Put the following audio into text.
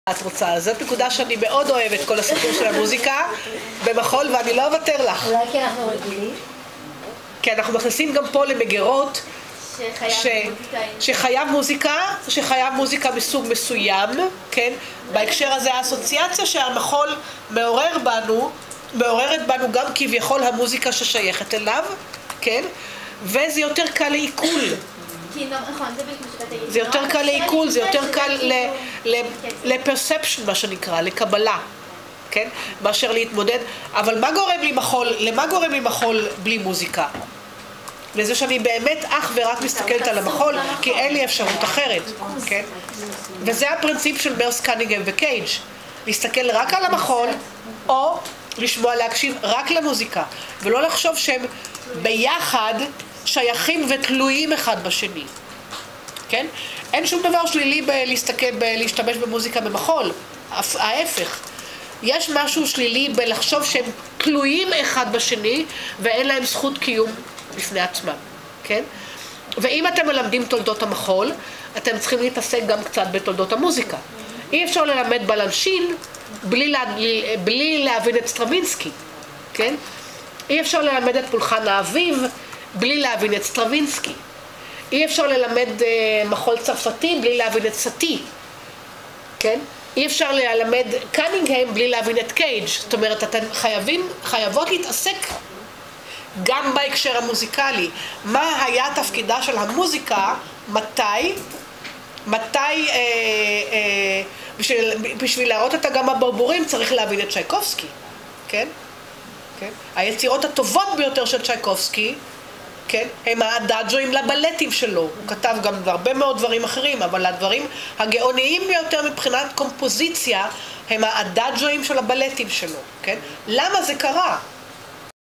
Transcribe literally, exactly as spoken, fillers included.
את רוצה, זאת נקודה שאני מאוד אוהבת, כל הסיפור של המוזיקה במחול, ואני לא אוותר לך. אולי כי אנחנו רגילים? כי אנחנו מכניסים גם פה למגירות ש... שחייב מוזיקה, שחייב מוזיקה מסוג מסוים, כן? בהקשר הזה האסוציאציה שהמחול מעורר בנו, מעוררת בנו גם כביכול המוזיקה ששייכת אליו, כן? וזה יותר קל לעיכול. זה יותר קל לעיכול, זה יותר קל לפרספשן, מה שנקרא, לקבלה, כן? מאשר להתמודד. אבל מה גורם לי מחול, למה גורם לי מחול בלי מוזיקה? לזה שאני באמת אך ורק מסתכלת על המחול, כי אין לי אפשרות אחרת, כן? וזה הפרינציפ של מרס, קנינגהם וקייג', להסתכל רק על המחול, או לשמוע, להקשיב רק למוזיקה, ולא לחשוב שהם ביחד שייכים ותלויים אחד בשני, כן? אין שום דבר שלילי בלהסתכל, בלהשתמש במוזיקה במחול, ההפך. יש משהו שלילי בלחשוב שהם תלויים אחד בשני, ואין להם זכות קיום בפני עצמם, כן? ואם אתם מלמדים תולדות המחול, אתם צריכים להתעסק גם קצת בתולדות המוזיקה. אי אפשר ללמד בלנשין בלי, לה, בלי להבין את סטרווינסקי, כן? אי אפשר ללמד את פולחן האביב בלי להבין את סטרווינסקי. אי אפשר ללמד uh, מחול צרפתי בלי להבין את סאטי, כן? אי אפשר ללמד קנינגהם בלי להבין את קייג'. זאת אומרת, אתם חייבים, חייבות להתעסק גם בהקשר המוזיקלי. מה היה תפקידה של המוזיקה, מתי, מתי, אה, אה, בשביל, בשביל להראות אותה גם הברבורים צריך להבין את צ'ייקובסקי, כן? כן? היצירות הטובות ביותר של צ'ייקובסקי, כן? הם האדאג'ואים לבלטים שלו. הוא כתב גם הרבה מאוד דברים אחרים, אבל הדברים הגאוניים ביותר מבחינת קומפוזיציה הם האדאג'ואים של הבלטים שלו, כן? למה זה קרה?